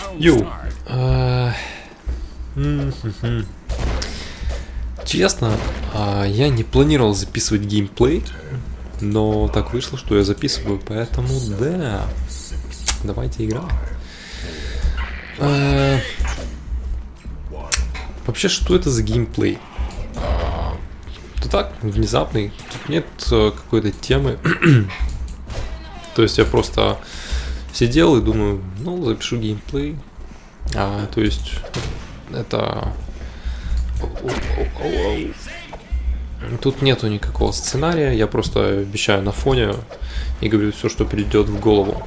Йоу. Честно, я не планировал записывать геймплей, но так вышло, что я записываю, поэтому да, давайте играем. Вообще, что это за геймплей? Да так, внезапный, тут нет какой-то темы. То есть я просто сидел и думаю, ну, запишу геймплей. То есть это... Тут нету никакого сценария, я просто вещаю на фоне и говорю все, что придет в голову.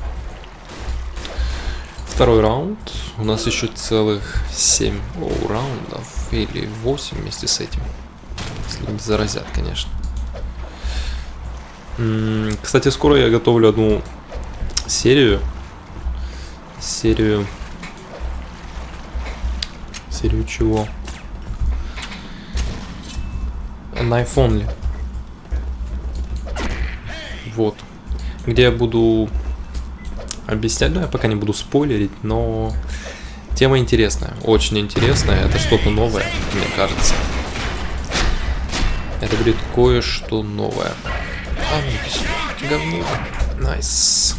Второй раунд. У нас еще целых 7 раундов или 8 вместе с этим. Если не заразят, конечно. Кстати, скоро я готовлю одну серию. Серию чего? Knife Only. Вот. Где я буду объяснять, ну я пока не буду спойлерить, но тема интересная, очень интересная, это что-то новое, мне кажется. Это будет кое-что новое. Говно. Найс.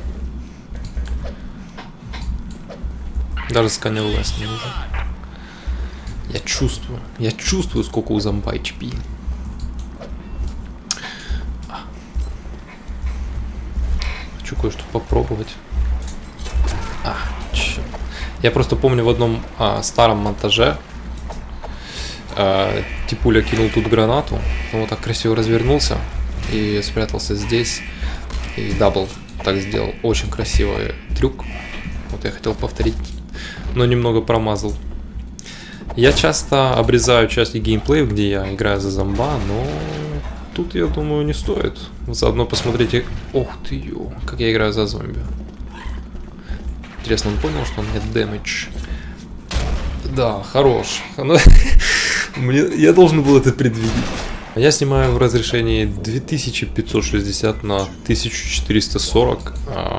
Даже сканер лаз не нужен. Я чувствую, сколько у зомба HP. Хочу кое-что попробовать. Черт. Я просто помню в одном старом монтаже Типуля кинул тут гранату, он вот так красиво развернулся и спрятался здесь, и дабл так сделал. Очень красивый трюк. Вот я хотел повторить, но немного промазал. Я часто обрезаю части геймплеев, где я играю за зомба, но тут, я думаю, не стоит. Заодно посмотрите... Ох ты ё, как я играю за зомби. Интересно, он понял, что он нет дэмэдж? Да, хорош. Я должен был это предвидеть. Я снимаю в разрешении 2560 на 1440.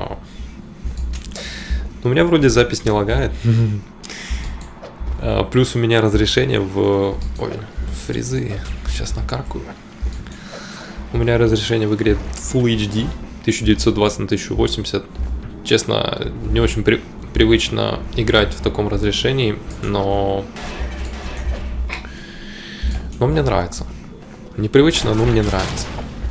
У меня вроде запись не лагает. Плюс у меня разрешение в... Ой, фризы. Сейчас накаркаю. У меня разрешение в игре Full HD 1920 на 1080. Честно, не очень привычно играть в таком разрешении, но мне нравится. Непривычно, но мне нравится.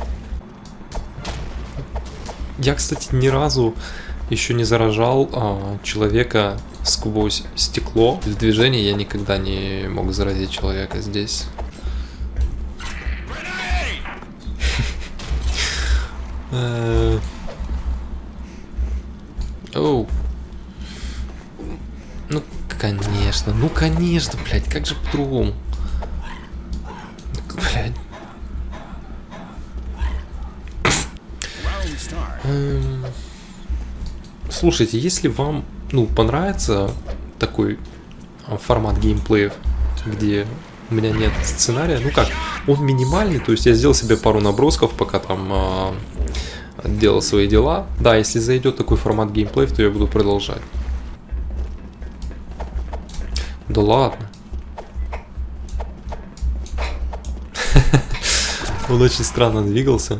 Я, кстати, ни разу еще не заражал человека сквозь стекло. В движении я никогда не мог заразить человека здесь. Оу. Ну конечно, блядь, как же по-другому? Блядь. Слушайте, если вам, понравится такой формат геймплеев, где у меня нет сценария, он минимальный, то есть я сделал себе пару набросков, пока там делал свои дела. Да, если зайдет такой формат геймплеев, то я буду продолжать. Да ладно. Он очень странно двигался.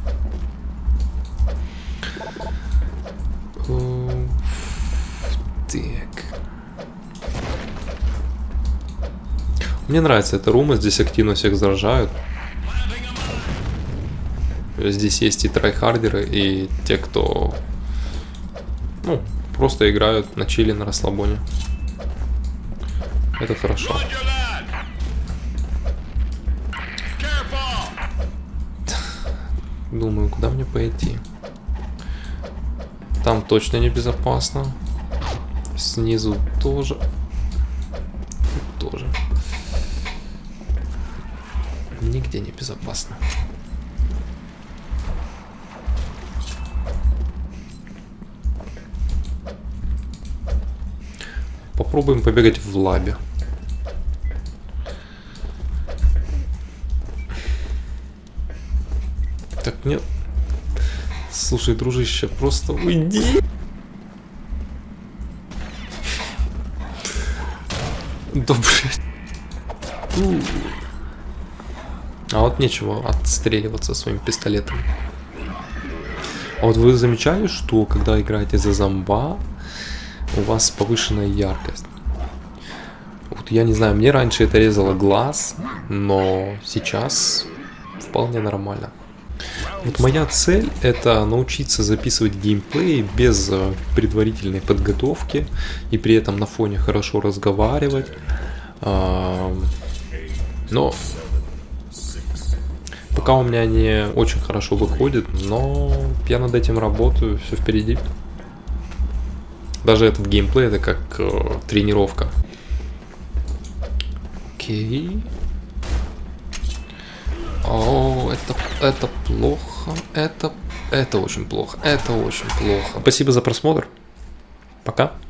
Так. Мне нравится эта рума, здесь активно всех заражают. Здесь есть и трайхардеры, и те, кто просто играют на чили, на расслабоне. Это хорошо. Думаю, куда мне пойти? Там точно небезопасно. Снизу тоже. Тут тоже. Нигде не безопасно. Попробуем побегать в лабе. Так, нет. Слушай, дружище, просто уйди. Добрый. А вот нечего отстреливаться своим пистолетом. А вот вы замечали, что когда играете за зомба, у вас повышенная яркость? Вот я не знаю, мне раньше это резало глаз, но сейчас вполне нормально. Вот моя цель — это научиться записывать геймплей без предварительной подготовки и при этом на фоне хорошо разговаривать. Но пока у меня не очень хорошо выходит, но я над этим работаю, все впереди. Даже этот геймплей — это как тренировка. Окей. О, это плохо. Это очень плохо. Это очень плохо. Спасибо за просмотр. Пока.